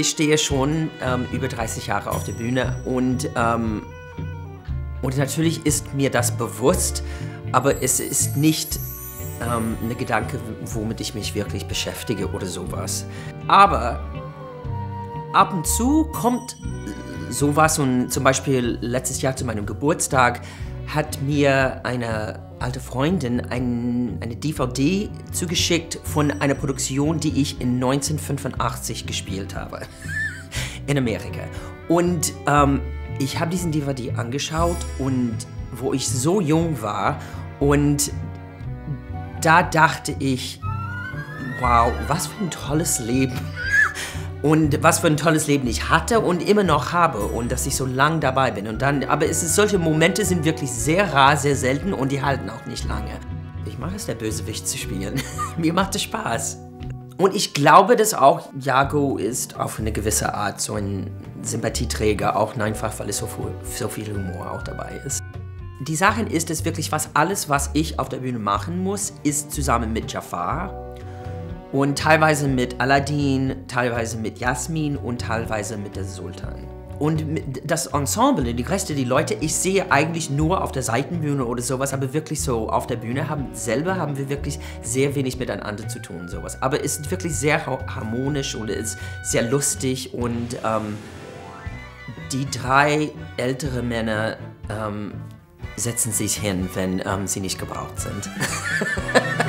ich stehe schon über 30 Jahre auf der Bühne und natürlich ist mir das bewusst, aber es ist nicht ein Gedanke, womit ich mich wirklich beschäftige oder sowas. Aber ab und zu kommt sowas und zum Beispiel letztes Jahr zu meinem Geburtstag hat mir eine alte Freundin eine DVD zugeschickt von einer Produktion, die ich in 1985 gespielt habe in Amerika. Und ich habe diesen DVD angeschaut und wo ich so jung war und da dachte ich, wow, was für ein tolles Leben. Und was für ein tolles Leben ich hatte und immer noch habe und dass ich so lang dabei bin. Aber solche Momente sind wirklich sehr rar, sehr selten und die halten auch nicht lange. Ich mache es, der Bösewicht zu spielen. Mir macht es Spaß. Und ich glaube, dass auch Iago ist auf eine gewisse Art so ein Sympathieträger, auch einfach, weil es so viel Humor auch dabei ist. Die Sache ist, dass wirklich alles, was ich auf der Bühne machen muss, ist zusammen mit Jafar. Und teilweise mit Aladdin, teilweise mit Jasmin und teilweise mit der Sultan. Und das Ensemble, die Reste, die Leute, ich sehe eigentlich nur auf der Seitenbühne oder sowas, aber wirklich so auf der Bühne haben wir wirklich sehr wenig miteinander zu tun, sowas. Aber es ist wirklich sehr harmonisch und es ist sehr lustig und die 3 ältere Männer setzen sich hin, wenn sie nicht gebraucht sind.